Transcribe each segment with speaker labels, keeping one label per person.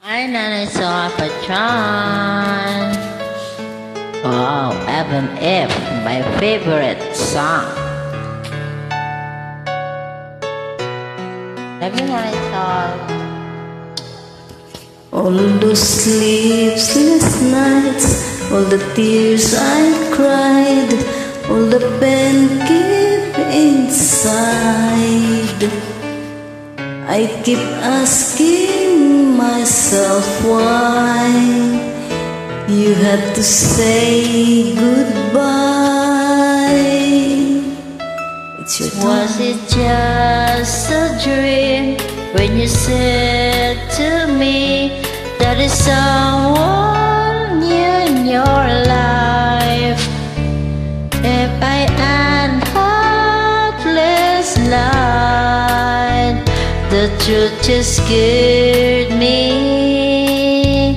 Speaker 1: I never saw a patron. Oh, Evan F, my favorite song. Have you heard it all?
Speaker 2: All those sleepless nights, all the tears I cried, all the pain keep inside. I keep asking myself why you had to say goodbye. It's your time.
Speaker 1: Was it just a dream when you said to me that is someone new in your life? If I had heartless lied, the truth just scared me.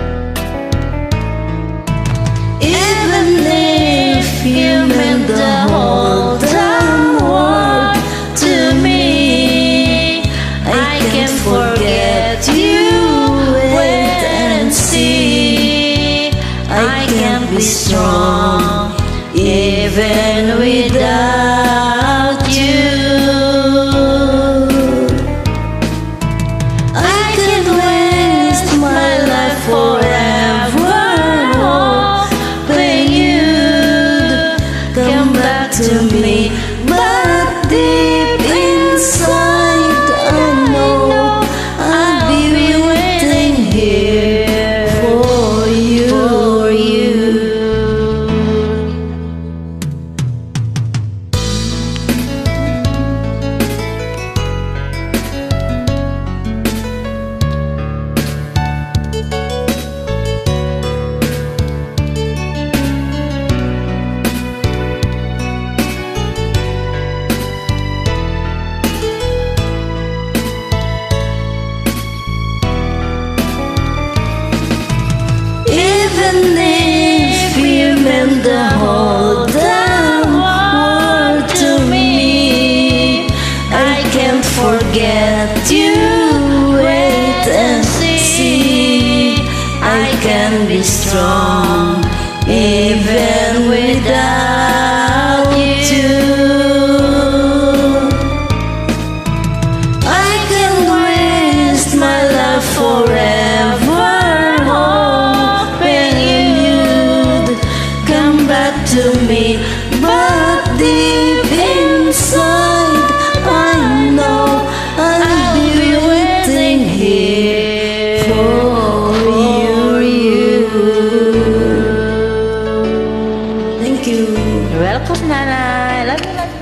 Speaker 2: Even if you meant the whole damn world to me, I can't forget you. Wait and see. I can't be strong even without you. I can't waste my life forever hoping you'd come back to me, but deep inside I know I'll be waiting here for you. Even if you meant the whole damn world to me, I can't forget you. Wait and see. I can be strong even without you. I can't waste my life forever hoping you'd come back to me, but deep inside I know I'll be waiting here for you. Thank you.
Speaker 1: You're welcome, Nanay. Love you, love you.